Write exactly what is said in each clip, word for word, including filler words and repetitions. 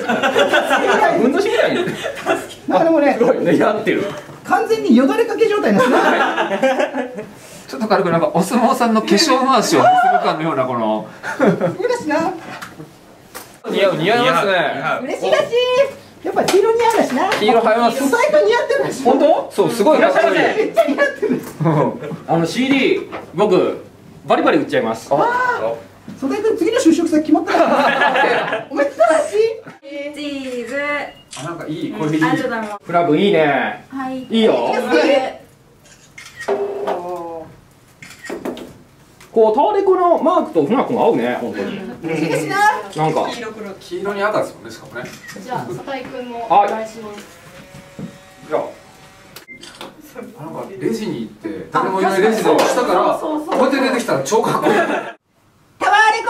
ふんどしみたいに。 だからもうね、 すごいね、やってる。 完全によだれかけ状態なんですね。 ちょっと軽くなんかお相撲さんの化粧回しを結ぶかのようなこの。 嬉しいな。 似合う似合いますね。 嬉しいらしい。やっぱ黄色似合うらしな。 黄色映えます。 素材が似合ってるらしい。 本当？ そうすごい。 いらっしゃいませ。 めっちゃ似合ってる。 あの シーディー 僕バリバリ売っちゃいます。 素材君次の就職先決まったら。おめでとうらしい。 チーズ。 あ、なんかいい、これいい。 ありがとうございます。 フラグいいね。 はい。 いいよ。こうタワレコのマークとフナ君合うね、本当に。 嬉しいですな。 なんか。 黄色に赤ですもんね、しかもね。 じゃあ、佐々井君もお願いします。 じゃあ。 なんかレジに行って誰もいないレジで押したからこうやって出てきたら超かっこいい。 タワーレコードのお越しの皆さん、嬉しいです。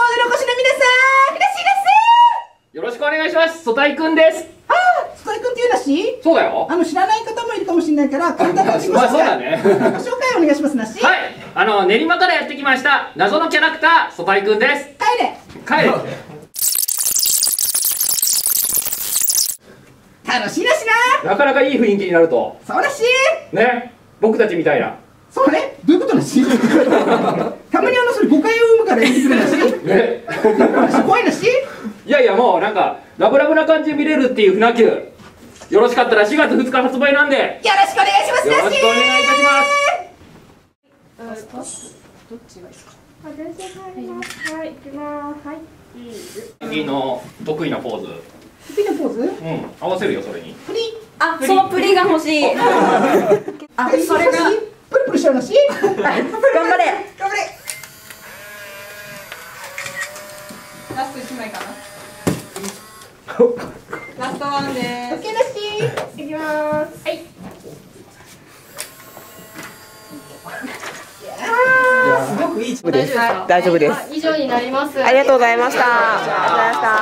よろしくお願いします。曽田井くんです。 ああ、素材君っていうらしい。 そうだよ。 あの知らない方もいるかもしれないから簡単な自己まあ紹介。 そうだね。 自己紹介お願いしますなし。 はい。あの練馬からやってきました謎のキャラクター曽田井くんです。 帰れ。 帰れ。 楽しいらしな。 なかなかいい雰囲気になるとそうらしい。 ね。僕たちみたいな。 そうね。どういうことらしい。たまにあのそれ誤解を生むから言ってくるらしい。 ね。 怖いらしい。 いやいやもうなんかラブラブな感じで見れるっていう船球。よろしかったらしがつふつか発売なんで。 よろしくお願いしますよろしくお願いいたします。 どっちがいいですか。 私がやります。はい、行きます。はい。 次の得意なポーズ。 次のポーズ。 うん。合わせるよそれに。 プリ。 あ、そのプリが欲しい。あ、それが。 プルプルしちゃうらしい。 頑張れ。 頑張れ。 ラスト一枚かな。ラストワンでオッケーらしい。 いきます。はい。 すごくいい。 大丈夫ですか。 大丈夫です。 以上になります。 ありがとうございました。ありがとうございました。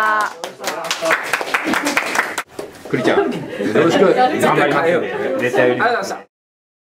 クリちゃん、よろしく。頑張ります。絶対。ありがとうございました。